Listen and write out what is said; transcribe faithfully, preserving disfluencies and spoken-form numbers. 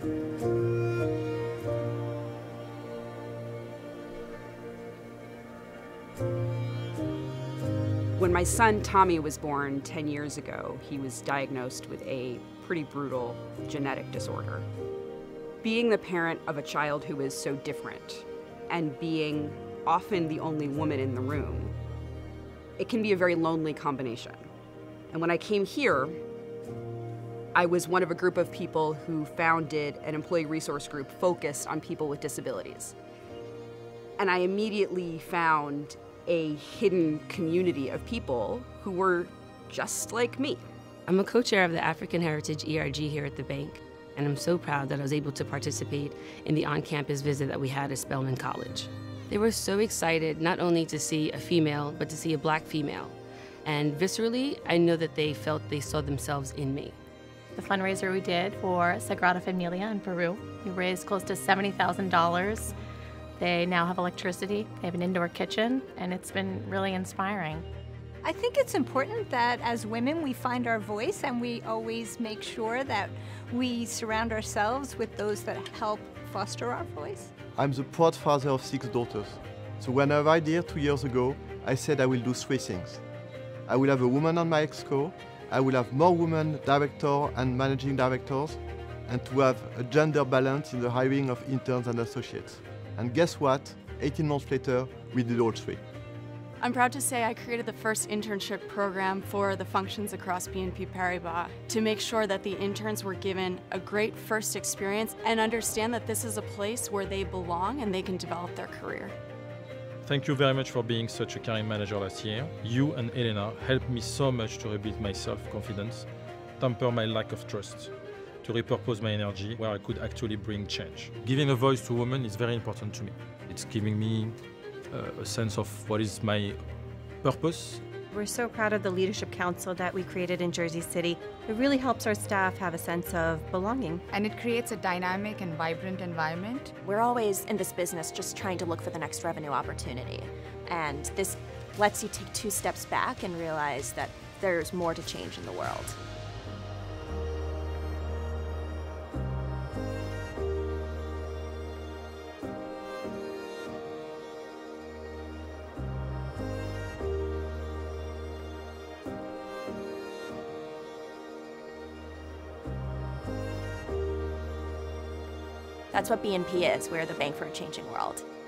When my son Tommy was born ten years ago, he was diagnosed with a pretty brutal genetic disorder. Being the parent of a child who is so different and being often the only woman in the room, it can be a very lonely combination. And when I came here, I was one of a group of people who founded an employee resource group focused on people with disabilities. And I immediately found a hidden community of people who were just like me. I'm a co-chair of the African Heritage E R G here at the bank, and I'm so proud that I was able to participate in the on-campus visit that we had at Spelman College. They were so excited not only to see a female, but to see a black female. And viscerally, I know that they felt they saw themselves in me. The fundraiser we did for Sagrada Familia in Peru, we raised close to seventy thousand dollars. They now have electricity, they have an indoor kitchen, and it's been really inspiring. I think it's important that as women we find our voice and we always make sure that we surround ourselves with those that help foster our voice. I'm the proud father of six daughters. So when I arrived here two years ago, I said I will do three things. I will have a woman on my exco, I will have more women directors and managing directors, and to have a gender balance in the hiring of interns and associates. And guess what? eighteen months later, we did all three. I'm proud to say I created the first internship program for the functions across B N P Paribas to make sure that the interns were given a great first experience and understand that this is a place where they belong and they can develop their career. Thank you very much for being such a caring manager last year. You and Elena helped me so much to rebuild my self-confidence, temper my lack of trust, to repurpose my energy where I could actually bring change. Giving a voice to women is very important to me. It's giving me uh, a sense of what is my purpose. We're so proud of the Leadership Council that we created in Jersey City. It really helps our staff have a sense of belonging. And it creates a dynamic and vibrant environment. We're always in this business just trying to look for the next revenue opportunity. And this lets you take two steps back and realize that there's more to change in the world. That's what B N P is. We're the bank for a changing world.